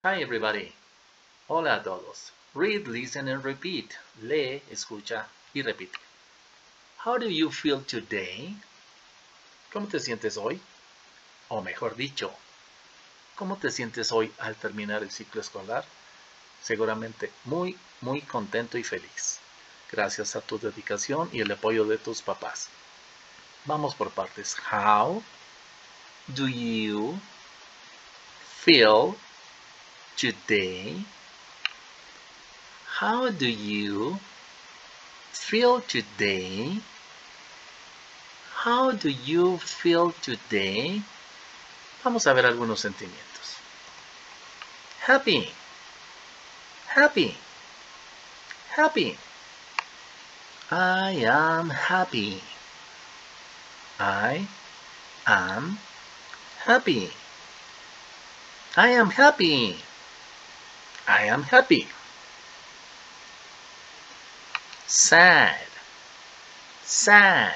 Hi everybody. Hola a todos. Read, listen and repeat. Lee, escucha y repite. How do you feel today? ¿Cómo te sientes hoy? O mejor dicho, ¿cómo te sientes hoy al terminar el ciclo escolar? Seguramente muy contento y feliz. Gracias a tu dedicación y el apoyo de tus papás. Vamos por partes. How do you feel today? How do you feel today? How do you feel today? Vamos a ver algunos sentimientos. Happy, happy, happy. I am happy. I am happy. I am happy. I am happy. Sad, sad,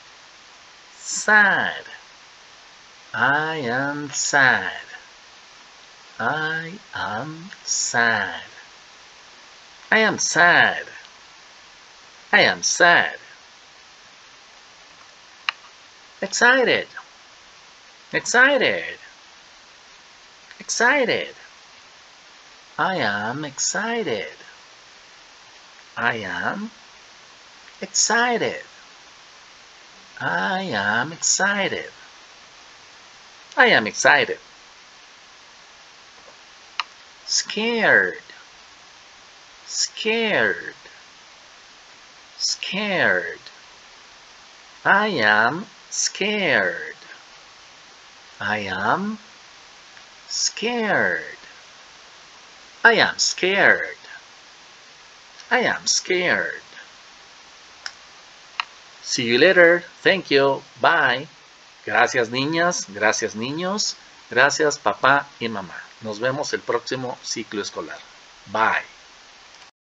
sad. I am sad. I am sad. I am sad. I am sad. Excited, excited, excited. I am excited. I am excited. I am excited. I am excited. Scared, scared, scared. I am scared. I am scared. I am scared. I am scared. See you later. Thank you. Bye. Gracias niñas, gracias niños, gracias papá y mamá. Nos vemos el próximo ciclo escolar. Bye.